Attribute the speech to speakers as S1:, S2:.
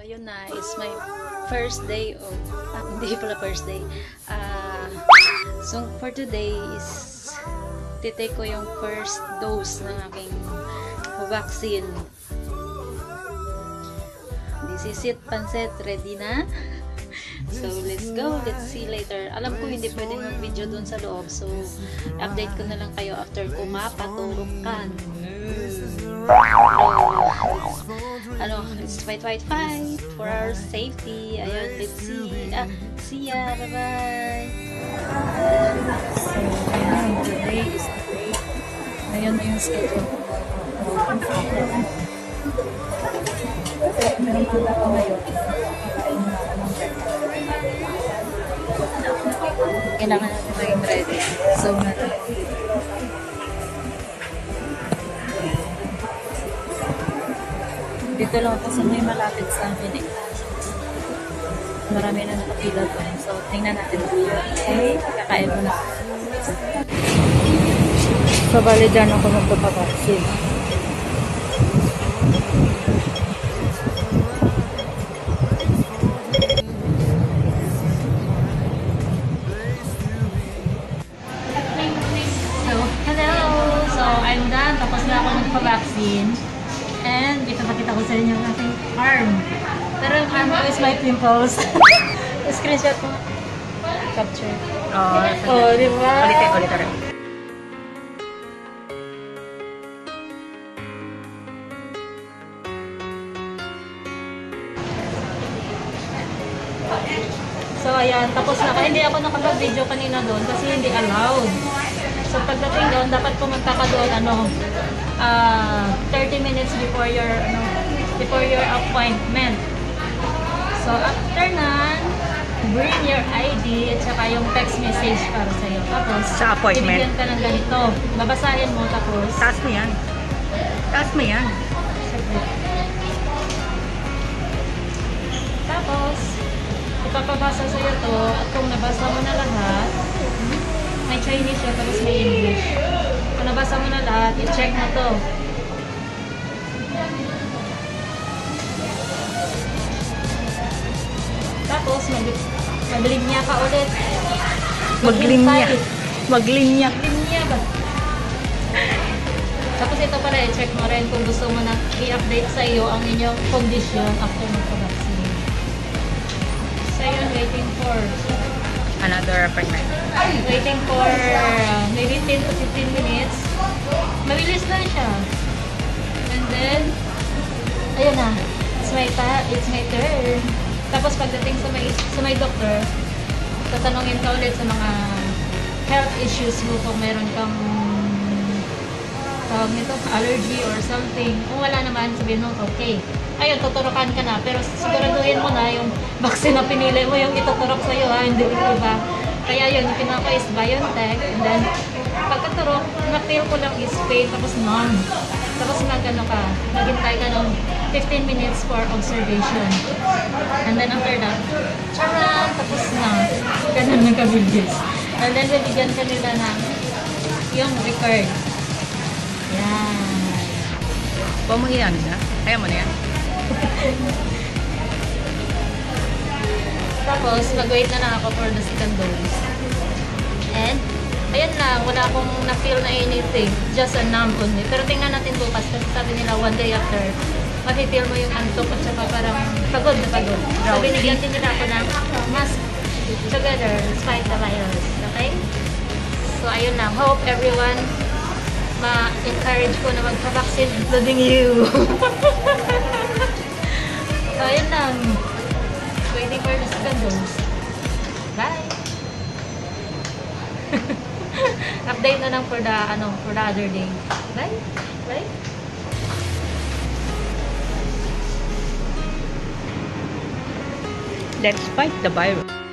S1: Ayun na, it's my first day of, hindi pala first day. So for today is, titake ko yung first dose ng aking vaccine. This is it, Pancet, ready na? So let's go, let's see later. Alam ko hindi pwede mag-video dun sa loob, so update ko na lang kayo after ko mapaturukan. Let's fight for our safety. Ayun, let's see. See ya, bye-bye. So, ayan, today is the day. Ayan na yung schedule. Kasi meron pa ako ngayon. Kailangan natin maging ready. So, dito lang ito sa may malapit sa akin eh. Marami na nakapila doon. So, tingnan natin. Okay, kakain mo na. So, bali dyan ako magpapaksin. So, hello! So, I'm done. Tapos na ako magpapaksin. And ipapakita ko sa inyo ang aking arm. Pero yung arm ko is my pimples. Screenshot ko. Capture. Oh, di ba? Ulit rin. So, ayan. Tapos na. Hindi ako nakapag-video kanina doon kasi hindi allowed. So, pagdating doon, dapat pumunta ka doon, 30 minutes before your appointment. So, after na, bring your ID at saka yung text message para sa'yo. Tapos,
S2: sa appointment,
S1: bibigyan ka ng ganito. Babasahin mo, tapos
S2: taas mo yan.
S1: Tapos, ipapabasa sa'yo to. At kung nabasa mo na lahat, may Chinese siya, tapos may English. Kung nabasa mo na lahat, i-check mo to. Tapos, maglinya ka ulit.
S2: Maglinya
S1: ba? Tapos ito pala, i-check mo rin kung gusto mo na i-update sa iyo ang inyong condition after magpa-vaccine. So, yun, waiting for
S2: another appointment.
S1: Waiting for maybe 10 to 15 minutes. Mabilis lang siya. And then, ayun na. It's my turn. Tapos pagdating sa may doctor, tatanungin ka ulit sa mga health issues mo kung meron kang tawag nito, allergy or something. Kung wala naman, sabihin mo, okay. Ayun, tuturukan ka na. Pero siguraduhin mo na yung vaccine na pinili mo, yung ituturok sa'yo, hindi yung iba. Kaya yun, yung pinaka is BioNTech. And then, pagkaturok, na-feel ko lang is pain, tapos numb. Tapos naghintay ka ng 15 minutes for observation. And then after that, charan, tapos na. Ganun lang kabilis. And then, bibigyan ka nila ng yung record. Yan.
S2: Huwag mo yan na. Kaya mo na yan.
S1: Tapos, mag-wait na lang ako for the second dose. And, ayan lang, wala akong na-feel na anything. Just a numb only. Pero tingnan natin bukas kasi sabi nila one day after, mati-feel mo yung antok at saka parang pagod na pagod. So, binigyan din nila ako ng mask together, fight the virus. Okay? So, ayun lang. Hope everyone ma-encourage ko na magpa-vaccine, including you. So, ayun lang. Waiting for the second dose. Bye! Update na lang for the other day. Bye! Bye!
S2: Let's fight the virus.